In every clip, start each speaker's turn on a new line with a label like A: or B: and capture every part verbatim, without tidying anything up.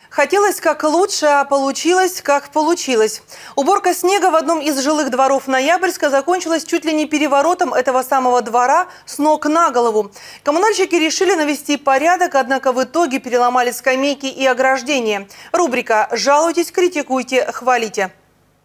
A: Хотелось как лучше, а получилось как получилось. Уборка снега в одном из жилых дворов Ноябрьска закончилась чуть ли не переворотом этого самого двора с ног на голову. Коммунальщики решили навести порядок, однако в итоге переломали скамейки и ограждения. Рубрика «Жалуйтесь, критикуйте, хвалите».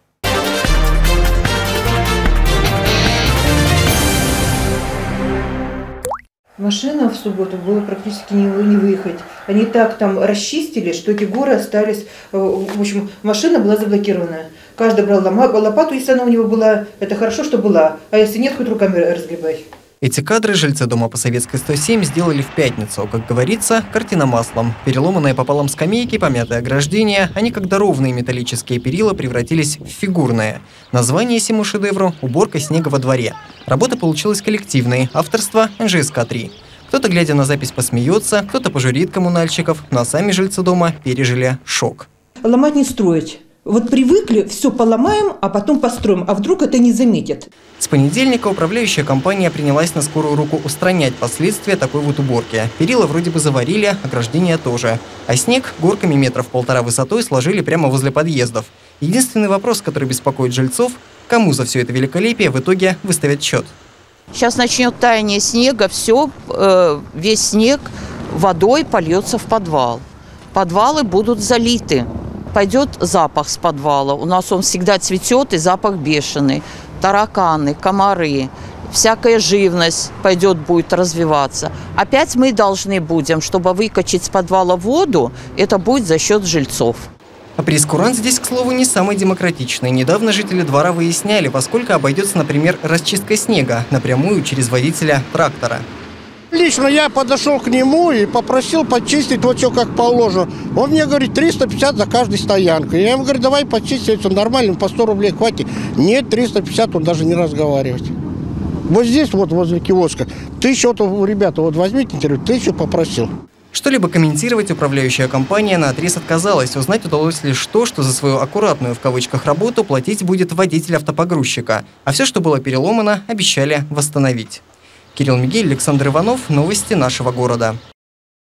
B: Машина в субботу было практически не, не выехать. Они так там расчистили, что эти горы остались. В общем, машина была заблокирована. Каждый брал лопату, если она у него была. Это хорошо, что была. А если нет, хоть руками разгребай.
C: Эти кадры жильцы дома по Советской сто семь сделали в пятницу. Как говорится, картина маслом. Переломанные пополам скамейки, помятые ограждения, они, когда ровные металлические перила, превратились в фигурные. Название всему шедевру – «Уборка снега во дворе». Работа получилась коллективной, авторство эн жэ эс ка три. Кто-то, глядя на запись, посмеется, кто-то пожурит коммунальщиков, но сами жильцы дома пережили шок.
B: Ломать не строить. Вот привыкли, все поломаем, а потом построим, а вдруг это не заметят.
C: С понедельника управляющая компания принялась на скорую руку устранять последствия такой вот уборки. Перила вроде бы заварили, ограждения тоже. А снег горками метров полтора высотой сложили прямо возле подъездов. Единственный вопрос, который беспокоит жильцов – кому за все это великолепие в итоге выставят счет?
D: Сейчас начнет таяние снега, все, э, весь снег водой польется в подвал. Подвалы будут залиты. Пойдет запах с подвала. У нас он всегда цветет, и запах бешеный. Тараканы, комары, всякая живность пойдет, будет развиваться. Опять мы должны будем, чтобы выкачать с подвала воду, это будет за счет жильцов.
C: А прейскурант здесь, к слову, не самый демократичный. Недавно жители двора выясняли, во сколько обойдется, например, расчистка снега напрямую через водителя трактора.
E: Лично я подошел к нему и попросил почистить вот все как положено. Он мне говорит, триста пятьдесят за каждой стоянкой. Я ему говорю, давай почистить, все нормально, по сто рублей хватит. Нет, триста пятьдесят, он даже не разговаривает. Вот здесь вот возле киоска. Тысячу, вот, ребята, вот возьмите интервью, тысячу попросил.
C: Что-либо комментировать управляющая компания наотрез отказалась. Узнать удалось лишь то, что за свою аккуратную в кавычках работу платить будет водитель автопогрузчика. А все, что было переломано, обещали восстановить. Кирилл Мигель, Александр Иванов. Новости нашего города.